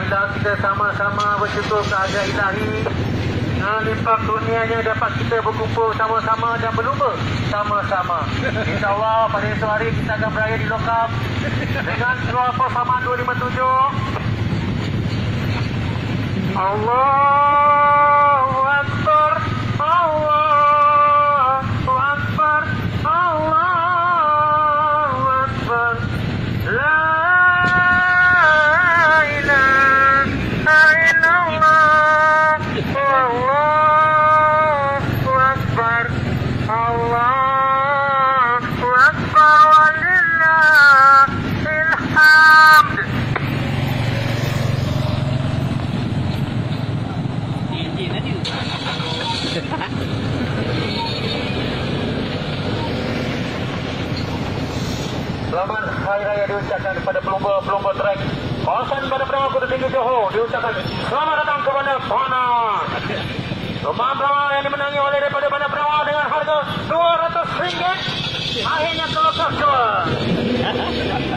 Marilah kita sama-sama bersyukur kehadiran ilahi. Limpah kurnianya dapat kita berkumpul sama-sama dan berlumba sama-sama. InsyaAllah pada esok hari kita akan beraya di lokap dengan surah persamaan 257. Allahu Akbar, Allahu Akbar, Allahu Akbar, La ilaha illallah, Allahu Akbar, Allahu Akbar, walillahil hamd. Selamat Hari Raya diucapkan kepada pelumba-pelumba trek kawasan Bandar Perawat Kota Tinggi Johor. Diucapkan selamat datang ke Bandar Perawat. Rumah Perawat yang dimenangi oleh daripada Bandar Perawat dengan harga RM200 akhirnya ke lokasi.